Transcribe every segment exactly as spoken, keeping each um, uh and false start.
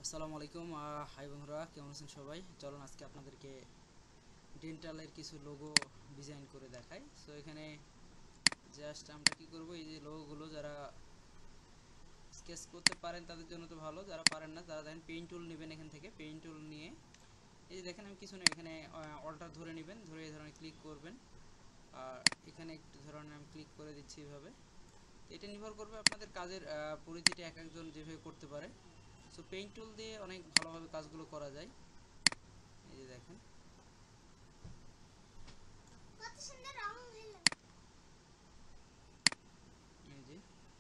আসসালামু আলাইকুম। হাই বন্ধুরা, কেমন আছেন সবাই? চলুন আজকে আপনাদেরকে ডেন্টালের কিছু লোগো ডিজাইন করে দেখাই। সো এখানে জাস্ট আমরা কি করব, এই যে লোগোগুলো যারা স্কেচ করতে পারেন তাদের জন্য তো ভালো, যারা পারেন না তারা দেখেন পেইন্ট টুল নেবেন। এখান থেকে পেইন্ট টুল নিয়ে এই যে দেখেন আমি কিছু নেই, এখানে অল্টার ধরে নেবেন, ধরে এই ধরনের ক্লিক করবেন। আর এখানে একটু ধরনের আমি ক্লিক করে দিচ্ছি এইভাবে। এটা নির্ভর করবে আপনাদের কাজের পরিধিটা এক একজন যেভাবে করতে পারে। সো পেইন্ট টুল দিয়ে অনেক ভালোভাবে কাজগুলো করা যায়। এই যে দেখেন এই যে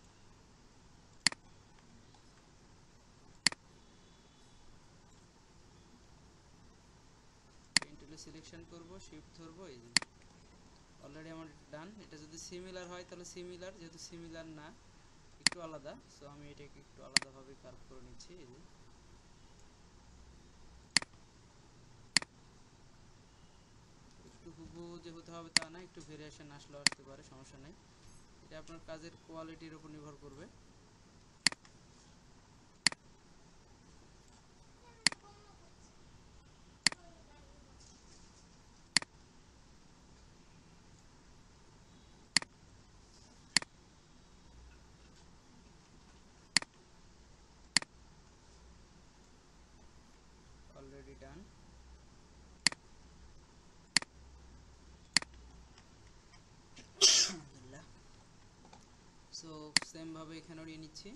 পেইন্ট টুলে সিলেকশন করব, শিফট ধরবো, এই যে অলরেডি আমার ডান। এটা যদি সিমিলার হয় তাহলে সিমিলার, যেহেতু সিমিলার না একটু আলাদা, সো আমি এটাকে একটু আলাদাভাবে কার্ভ করে নিচ্ছি। এই যে একটু হুবহু যে হতে হবে তা না, একটু ভেরিয়েশন আসলেও আসতে পারে, সমস্যা নেই। এটা আপনার কাজের কোয়ালিটির উপর নির্ভর করবে। Already done. সো সেম ভাবে এখানেও নিয়ে নিচ্ছি।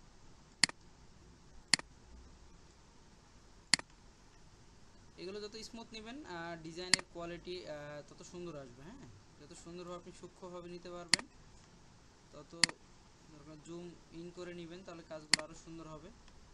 এগুলো যত স্মুথ নেবেন ডিজাইনের কোয়ালিটি তত সুন্দর আসবে। হ্যাঁ, যত সুন্দরভাবে আপনি সূক্ষ্মভাবে নিতে পারবেন তত দরকার জুম ইন করে নেবেন, তাহলে কাজগুলো আরও সুন্দর হবে।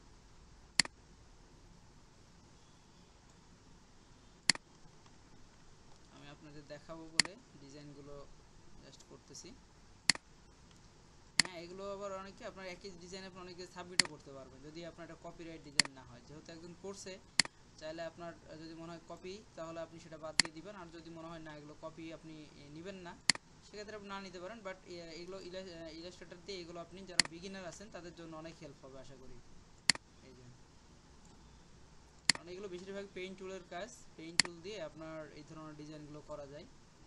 আমি আপনাদের দেখাবো বলে ডিজাইনগুলো জাস্ট করতেছি। হ্যাঁ, এগুলো আবার অনেকে আপনার একই ডিজাইন আপনি অনেকে সাবমিটও করতে পারবেন, যদি আপনার এটা কপিরাইট ডিজাইন না হয়। যেহেতু একজন করছে, চাইলে আপনার যদি মনে হয় কপি, তাহলে আপনি সেটা বাদ দিয়ে দিবেন। আর যদি মনে হয় না এগুলো কপি আপনি নেবেন না, সেক্ষেত্রে আপনি না নিতে পারেন। বাট এগুলো ইলাস্ট্রেটর দিয়ে এগুলো আপনি যারা বিগিনার আছেন তাদের জন্য অনেক হেল্প হবে আশা করি। এই যে কারণ এগুলো বেশিরভাগ পেইন্ট টুলের কাজ, পেইন্ট টুল দিয়ে আপনার এই ধরনের ডিজাইনগুলো করা যায়।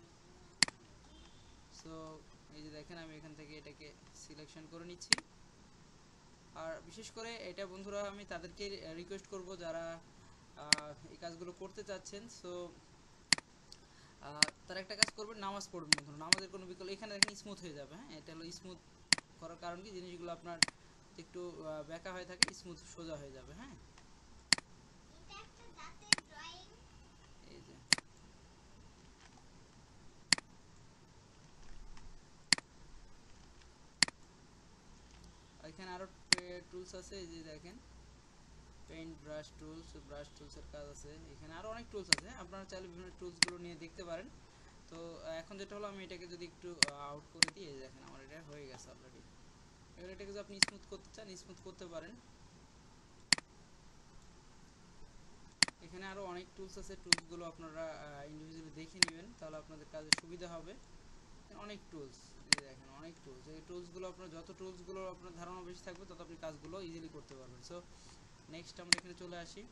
সো এই যে দেখেন আমি এখান থেকে এটাকে সিলেকশন করে নিচ্ছি। আর বিশেষ করে এটা বন্ধুরা আমি তাদেরকে রিকোয়েস্ট করব যারা এই কাজগুলো করতে চাচ্ছেন। সো তারা একটা কাজ করবেন, নামাজ পড়বেন বন্ধুরা। নামাজের কোনো বিকল্প, এখানে দেখেন স্মুথ হয়ে যাবে। হ্যাঁ, এটা হলো স্মুথ করার কারণ কি, জিনিসগুলো আপনার একটু বেঁকা হয়ে থাকে, স্মুথ সোজা হয়ে যাবে। হ্যাঁ, এই যে এখানে আরও টুলস আছে। এই যে দেখেন পেইন্ট ব্রাশ টুলস, ব্রাশ টুলসের কাজ আছে। এখানে আরও অনেক টুলস আছে, আপনারা চাইলে বিভিন্ন টুলসগুলো নিয়ে দেখতে পারেন। তো এখন যেটা হলো, আমি এটাকে যদি একটু আউট করে দিই, দেখেন আমার এটা হয়ে গেছে অলরেডি। এবার এটাকে যদি আপনি স্মুথ করতে চান স্মুথ করতে পারেন। এখানে আরও অনেক টুলস আছে, টুলসগুলো আপনারা ইন্ডিভিজুয়ালি দেখে নেবেন, তাহলে আপনাদের কাজে সুবিধা হবে। অনেক টুলস, দেখেন অনেক টুলস। এই টুলসগুলো আপনার যত টুলসগুলো আপনার ধারণা বেশি থাকবে, তত আপনি কাজগুলো ইজিলি করতে পারবেন। সো নেক্সট আমরা এখানে চলে আসি।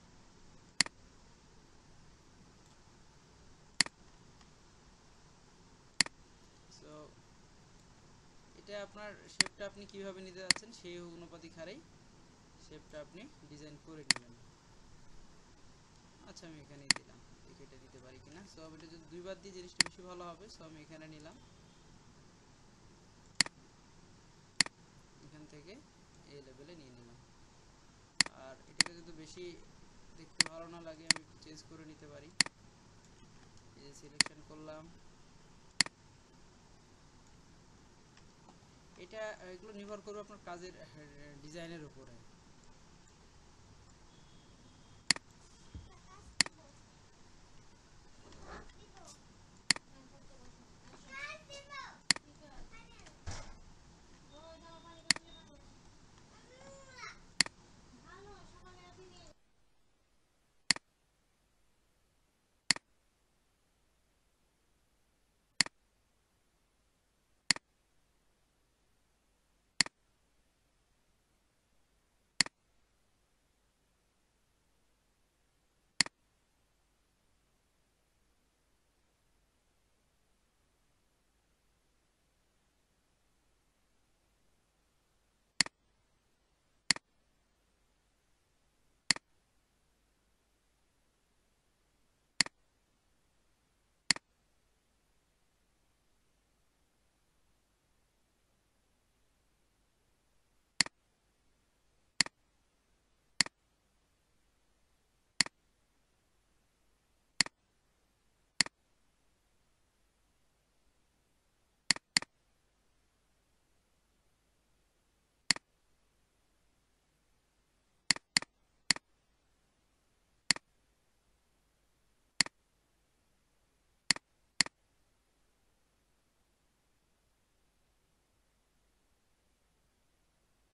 সো এটা আপনার শেপটা আপনি কিভাবে নিতে যাচ্ছেন সেই অনুপাতিক হারেই শেপটা আপনি ডিজাইন করে নেবেন। আচ্ছা, আমি এখানেই দিলাম, দেখি এটা দিতে পারি কিনা। সো এটা যদি দুইবার দিই জিনিসটা বেশি ভালো হবে। সো আমি এখানে নিলাম, এখান থেকে এই লেভেলে নিয়ে নিলাম। আর এটাকে যদি বেশি দেখতে ভালো না লাগে আমি চেঞ্জ করে নিতে পারি। এই যে সিলেকশন করলাম, এটা এগুলো নির্ভর করবে আপনার কাজের ডিজাইনের উপরে।